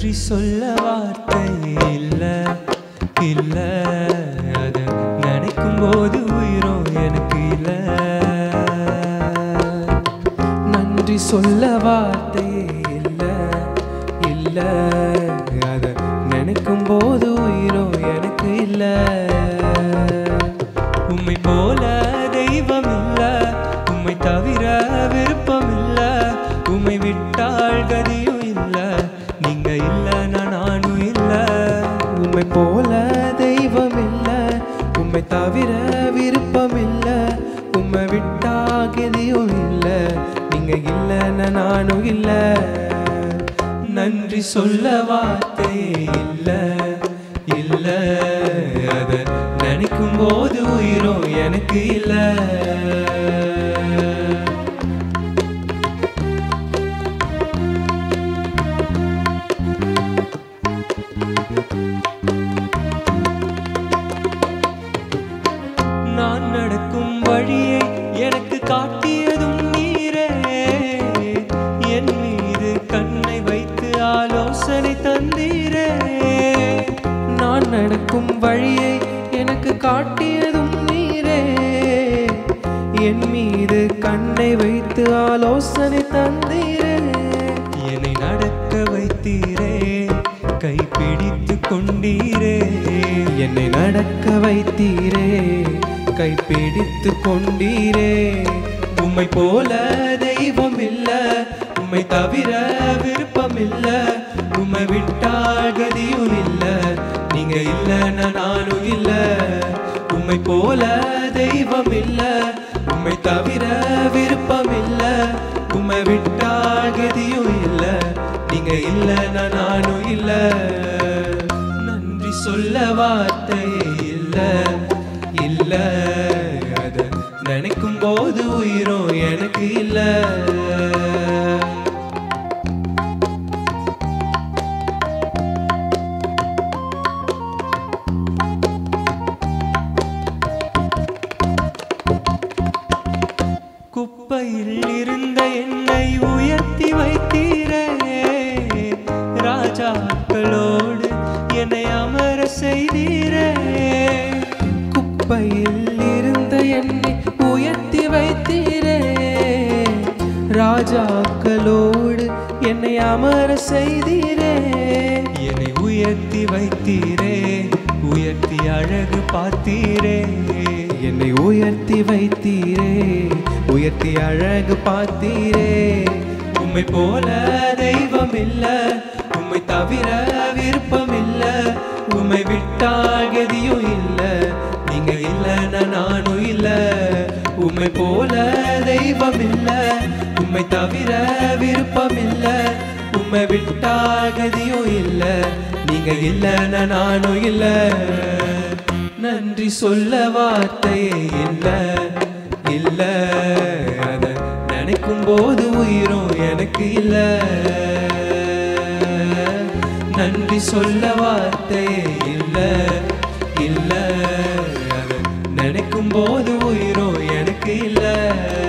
நன்றி சொல்ல வார்த்தை இல்ல இல்ல அத நினைக்கும் போது உயிரோ எனக்கு இல்ல நன்றி சொல்ல வார்த்தை இல்ல இல்ல அத நினைக்கும் போது உயிரோ எனக்கு இல்ல உம்மை போல தெய்வம் இல்ல உம்மை தவிர விருப்பம் இல்ல உம்மை விட்டால் கதியும் இல்ல நீங்க இல்லனா நானும் இல்ல உம்மை போல தெய்வம் இல்ல உம்மை தவிர விருப்பம் இல்ல உம்மை விட்டா கதியும் இல்ல நீங்க இல்லனா நானும் இல்ல நன்றி சொல்ல வார்த்தை இல்ல இல்ல அத நினைக்கும் போது உயிரோ எனக்கு இல்ல நான் நடக்கும் வழியை எனக்கு காட்டியதும் நீரே என் மீது கண்ணை வைத்து ஆலோசனை தந்தீரே நான் நடக்கும் வழியை எனக்கு காட்டியதும் நீரே என் மீது கண்ணை வைத்து ஆலோசனை தந்தீரே என்னை நடக்க வைத்தீரே கைப்பிடித்து கொண்டீரே என்னை நடக்க வைத்தீரே கைப்பிடித்து கொண்டீரே உம்மை போல தெய்வம் இல்ல உம்மை தவிர விருப்பம் இல்ல உம்மை விட்டால் கதியும் இல்ல நீங்க இல்லனா நானும் இல்ல உம்மை போல தெய்வம் இல்ல உம்மை தவிர விருப்பம் இல்ல உம்மை விட்டால் கதியும் இல்ல நீங்க இல்லனா நானும் இல்ல நன்றி சொல்ல வார்த்தை இல்ல இல்ல அத நினைக்கும் போது உயிரோ எனக்கு இல்ல குப்பையில் இருந்த என்னை உயர்த்தி வைத்தீரே ராஜாக்களோடு என்னை அமர செய்தீரே குப்பையில் இருந்த என்னை உயர்த்தி வைத்தீரே ராஜாக்களோடு என்னை அமர செய்தீரே என்னை உயர்த்தி வைத்தீரே உயர்த்தி அழகு பார்த்தீரே என்னை உயர்த்தி வைத்தீரே உயர்த்தி அழகு பார்த்தீரே உம்மை போல தெய்வம் இல்ல உம்மை தவிர விருப்பம் இல்ல உம்மை விட்டால் கதியும் இல்ல நீங்க இல்லனா நானும் இல்ல உம்மை போல தெய்வம் இல்ல உம்மை தவிர விருப்பம் இல்ல உம்மை விட்டால் கதியும் இல்ல நீங்க இல்லனா நானும் இல்ல நன்றி சொல்ல வார்த்தை இல்ல இல்ல அத நினைக்கும் போது உயிரோ எனக்கு இல்ல நன்றி சொல்ல வார்த்தை இல்ல இல்ல அத நினைக்கும் போது உயிரோ எனக்கு இல்ல